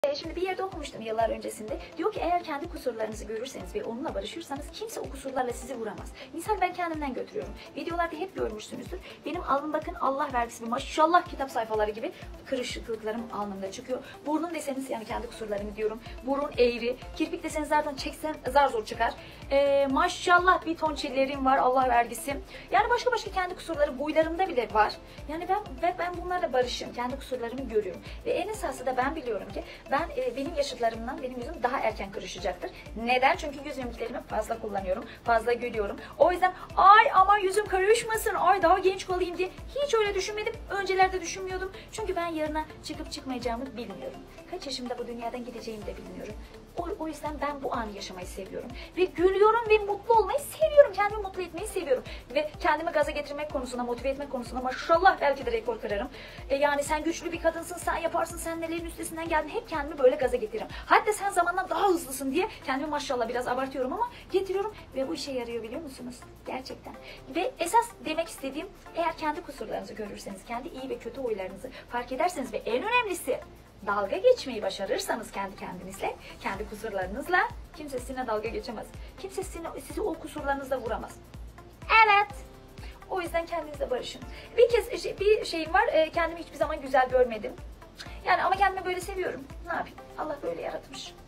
Şimdi bir yerde okumuştum yıllar öncesinde. Diyor ki eğer kendi kusurlarınızı görürseniz ve onunla barışırsanız kimse o kusurlarla sizi vuramaz. Misal ben kendimden götürüyorum. Videolarda hep görmüşsünüzdür. Benim alnım bakın Allah vergisi bir maşallah kitap sayfaları gibi kırışıklıklarım alnımda çıkıyor. Burnum deseniz yani kendi kusurlarımı diyorum. Burun eğri. Kirpik deseniz zaten çeksen zar zor çıkar. Maşallah bir ton çillerim var Allah vergisi. Yani başka kendi kusurlarım boylarımda bile var. Yani ben bunlarla barışım. Kendi kusurlarımı görüyorum. Ve en esası da ben biliyorum ki benim yaşıtlarımdan benim yüzüm daha erken kırışacaktır. Neden? Çünkü yüz mimiklerimi fazla kullanıyorum. Fazla gülüyorum. O yüzden ay ama yüzüm karışmasın. Ay daha genç kalayım diye hiç öyle düşünmedim. Öncelerde düşünmüyordum. Çünkü ben yarına çıkıp çıkmayacağımı bilmiyorum. Kaç yaşımda bu dünyadan gideceğimi de bilmiyorum. O yüzden ben bu anı yaşamayı seviyorum. Ve gülüyorum ve mutlu olmayı seviyorum. Kendimi mutlu etmeyi seviyorum. Ve kendimi gaza getirmek konusunda, motive etmek konusunda maşallah belki de rekor kırarım. Yani sen güçlü bir kadınsın, sen yaparsın, sen nelerin üstesinden geldin. Hep kendimi böyle gaza getiririm. Hatta sen zamandan daha hızlısın diye kendimi maşallah biraz abartıyorum ama getiriyorum. Ve bu işe yarıyor biliyor musunuz? Gerçekten. Ve esas demek istediğim eğer kendi kusurlarınızı görürseniz, kendi iyi ve kötü huylarınızı fark ederseniz ve en önemlisi dalga geçmeyi başarırsanız kendi kendinizle, kendi kusurlarınızla kimse sizinle dalga geçemez. Kimse sizi o kusurlarınızla vuramaz. Evet. O yüzden kendinizle barışın. Bir şeyim var. Kendimi hiçbir zaman güzel görmedim. Yani ama kendimi böyle seviyorum. Ne yapayım? Allah böyle yaratmış.